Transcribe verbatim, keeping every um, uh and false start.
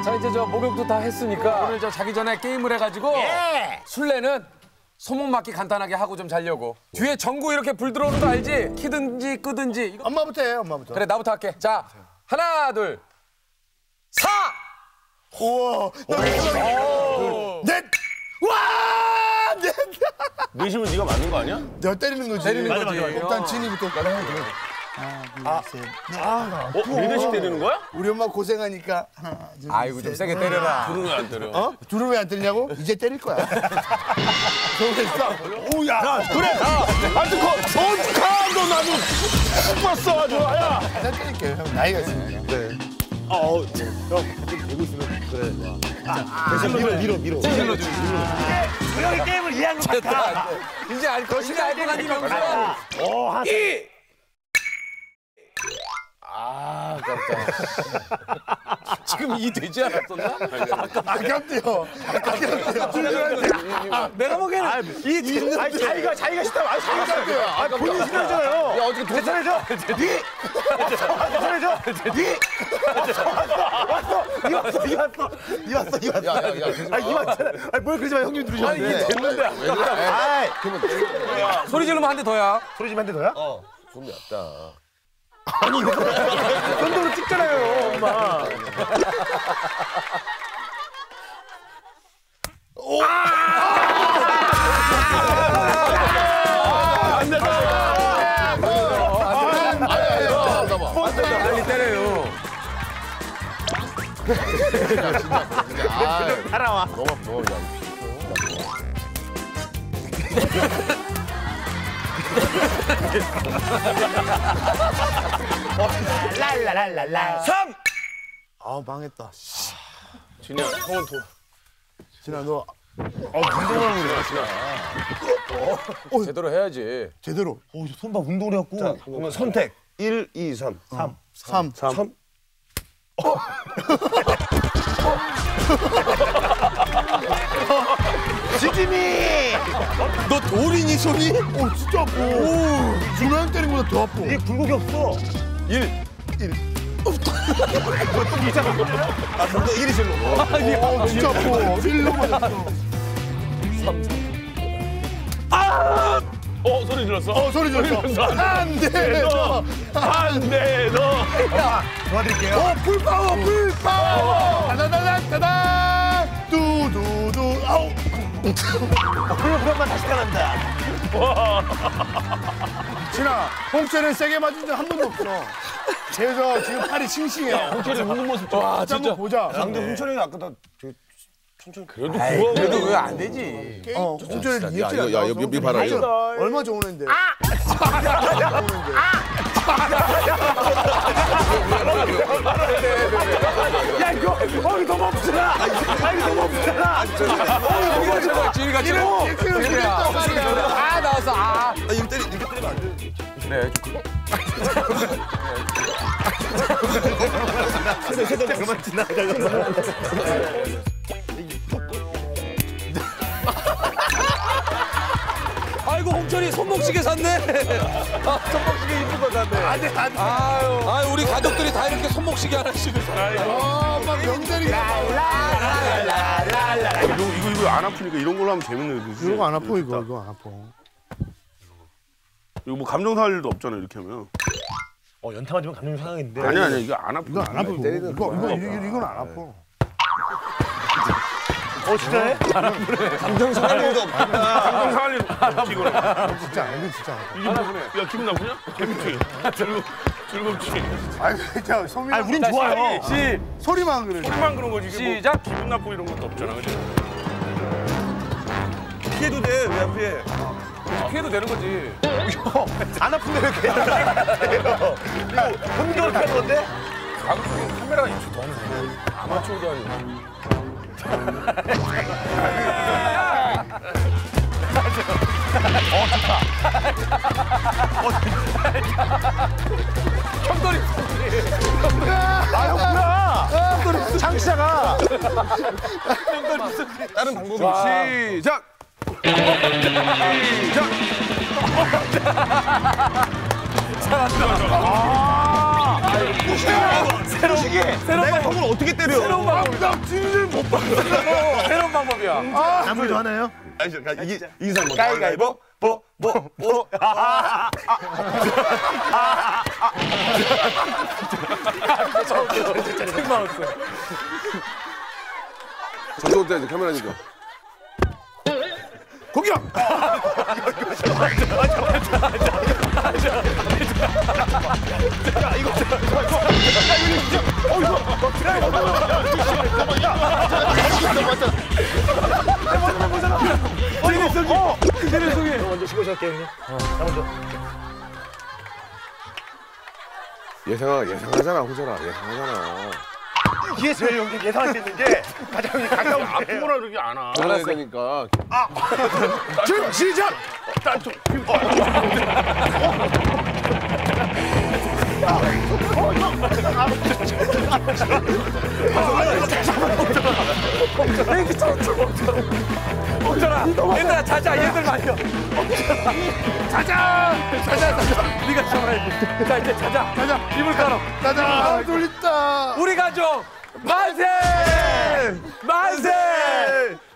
자, 이제 저 목욕도 다 했으니까 오늘 저 자기 전에 게임을 해가지고 예. 술래는 소문 맞기 간단하게 하고 좀 자려고. 뒤에 전구 이렇게 불 들어오는 거 알지? 키든지 끄든지. 이거... 엄마부터 해, 엄마부터. 그래, 나부터 할게. 자, 하나, 둘, 사! 우와. 넷! 와! 넷! 넷이면 네가 맞는 거 아니야? 내가 때리는 거지. 때리는 거지. 맞아, 맞아. 일단 진이부터. 하나, 둘, 셋. 아, 어? 네 대씩 때리는 거야? 우리 엄마 고생하니까 하나, 둘, 아이고, 좀 세게 때려라. 둘은 왜 안 때려? 어? 둘은 왜 안 때리냐고? 이제 때릴 거야. 좋겠어. 오야. 야, 그래, 가! 아주 커! 어, 가! 너 나도 못 봤어, 아주. 야! 난 때릴게요, 형. 나이가 있으니까. 네. 어, 어, 형, 되고 있으면 그래. 대신 밀어, 밀어, 밀어. 찔러 주지. 우리 게임을 이해한 것 같아. 이제 알 거, 이제 알고 가니 명수. 어, 한 이! 아, 깜짝. 지금 이 되지 않았었나? 아깝대요. 아깝대요. 내가 보기에는 아, 이 아니, 자기가 자기가 싫다고. 아니, 자기가 싫다고요. 아, 본인 싫어하잖아요. 야, 어떻게 괜찮아져? 니! 괜찮아져? 니! 왔어! 니 왔어! 니 왔어! 니 왔어! 니 왔어! 야, 야, 야, 아, 이 왔잖아. 아, 뭘 그러지 마. 형님 들으셨는데. 아니, 이게 됐는데. 아이, 소리 지르면 한 대 더야. 소리 좀 한 대 더야? 어, 좀 얇다. 손도로 찍잖아요, 엄마. 안 된다! 빨리 때려요. 따라와. 너무 아파, 야. 랄랄랄랄라. 삼! 아, 망했다. 진이야, 형은 도. 진아, 너 제대로 해야지. 제대로. 오, 손봐 운동을 해갖고. 자, 그러면 선택. 일, 이, 삼. 삼. 삼. 삼. 지짐이! 너 돌이니, 손이? 오, 진짜 아파. 오, 준호형 때린 거보다 더 아파. 이 굴곡이 없어. 일. 아, 너 일이 실로. 오, 진짜 아파. 일로 맞았어. 어, 소리 질렀어? 어, 소리 질렀어. 안 돼, 너. 안 돼, 너. 도와드릴게요. 어, 풀파워, 풀파워. 따다다단, 따단. 두두두, 아우. 그럼 그럼만 다시 가란다. 진아, 홍철은 세게 맞은 적 한 번도 없어. 그래서 지금 팔이 싱싱해. 홍철이 웃는 모습 좀. 와, 진짜 진짜. 한번 보자. 근데 홍철이 형이 아까 나 되게 천천히. 그래도 그거 그래도 왜 안 되지? 어, 홍철이 야, 이해치 이거, 야, 여기, 여기 봐라, 이거. 얼마 좋은 애인데. 야, 이거, 어, 이거 너무 없잖아. 아, 이거 너무 없잖아. 지리가 지금. 아, 나왔어. 아. 이거 때리, 이렇게 때리면 안 돼. 그래. 세대 그만 지나가자. 아이고, 홍철이 손목시계 샀네. 아, 손목시계 이쁜 거 샀네. 안 돼, 안 돼. 아유, 아유, 우리 가족들이 다 이렇게 손목시계 하나씩을 사요. 어, 막 명절이. 이거, 이거, 이거 안 아프니까 이런 걸로 하면 재밌네. 그치? 이거 안 아파, 이거. 이거 안 아파. 이거 뭐 감정 상할 일도 없잖아, 이렇게 하면. 어, 연타 맞으면 감정이 상하겠는데. 아니, 아니, 이거 안 아프. 이거 안 아파. 이거, 이거, 이거, 이거, 이건 안 아파. 어, 진짜해? 감정 상할 일도 없다. 감정 상할 일도 없지, 이거는. 진짜 안 돼, 진짜 안 아파. 이게 뭐, 야, 기분 나쁘냐? 재밌지? 즐겁, 즐겁지? 아이, 진짜, 소민. 아니, 우린 좋아요. 시, 소리만 그래. 소리만 그런 거지. 이게 시작. 뭐 기분 나쁘고 이런 것도 없잖아, 그치? 피해도 돼, 왜 안 피해? 피해도 되는 거지. 안 아픈데 왜 이렇게. 이거 본인적으로 피하는 건데? 가급적인 카메라가 있지도 않네. 아마추어도 아니고. 어, 좋다. 형돌이. 아, 형구나. 장시자가. 다른 방법이 시작! 시작! 아, 새로운 시기. 새로운 거 형을 어떻게 때려? 새로운 방법이야. 깍지를 못 봤어. 새로운 방법이야. 남을 하나요? 아니, 저, 이, 이 사람 뭐. 가위가위보, 보, 보, 보. 생마우스. 저도 때 카메라니까. 공격. 먼저 쉬고 시작해 형님. 나 먼저. 예상하, 예상하잖아, 홍철아. 예상하잖아. 이게 제일 형님 예상할 수 있는 게 가장 형님 가까운 게. 아프구나 그러지 않아. 알아야 되니까. 지금 시작. 멈춰라. 얘들아 자자. 얘들 말려. 자자. 자자. 자자. 네가 잡아야지. 자 이제 자자. 자자. 이불 깔아. 짜잔. 아, 돌렸다. 우리 가족 만세! 만세!